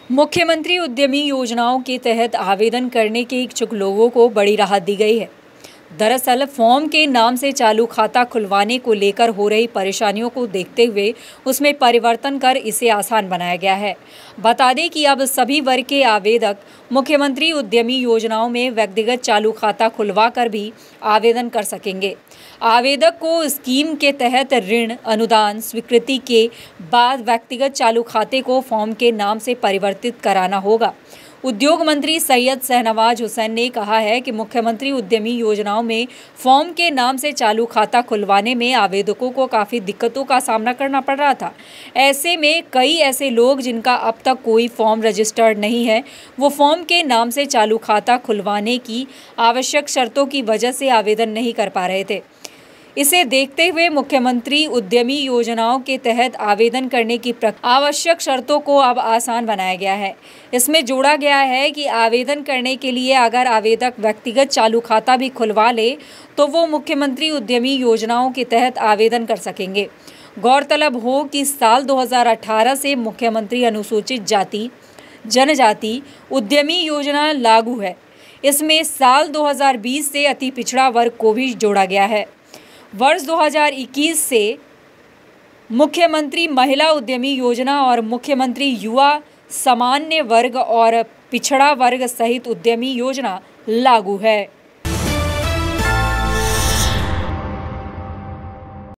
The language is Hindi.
मुख्यमंत्री उद्यमी योजनाओं के तहत आवेदन करने के इच्छुक लोगों को बड़ी राहत दी गई है। दरअसल फॉर्म के नाम से चालू खाता खुलवाने को लेकर हो रही परेशानियों को देखते हुए उसमें परिवर्तन कर इसे आसान बनाया गया है। बता दें कि अब सभी वर्ग के आवेदक मुख्यमंत्री उद्यमी योजनाओं में व्यक्तिगत चालू खाता खुलवाकर भी आवेदन कर सकेंगे। आवेदक को स्कीम के तहत ऋण अनुदान स्वीकृति के बाद व्यक्तिगत चालू खाते को फॉर्म के नाम से परिवर्तित कराना होगा। उद्योग मंत्री सैयद शाहनवाज हुसैन ने कहा है कि मुख्यमंत्री उद्यमी योजनाओं में फॉर्म के नाम से चालू खाता खुलवाने में आवेदकों को काफ़ी दिक्कतों का सामना करना पड़ रहा था। ऐसे में कई ऐसे लोग जिनका अब तक कोई फॉर्म रजिस्टर्ड नहीं है, वो फॉर्म के नाम से चालू खाता खुलवाने की आवश्यक शर्तों की वजह से आवेदन नहीं कर पा रहे थे। इसे देखते हुए मुख्यमंत्री उद्यमी योजनाओं के तहत आवेदन करने की आवश्यक शर्तों को अब आसान बनाया गया है। इसमें जोड़ा गया है कि आवेदन करने के लिए अगर आवेदक व्यक्तिगत चालू खाता भी खुलवा ले तो वो मुख्यमंत्री उद्यमी योजनाओं के तहत आवेदन कर सकेंगे। गौरतलब हो कि साल 2018 से मुख्यमंत्री अनुसूचित जाति जनजाति उद्यमी योजना लागू है। इसमें साल 2020 से अति पिछड़ा वर्ग को भी जोड़ा गया है। वर्ष 2021 से मुख्यमंत्री महिला उद्यमी योजना और मुख्यमंत्री युवा सामान्य वर्ग और पिछड़ा वर्ग सहित उद्यमी योजना लागू है।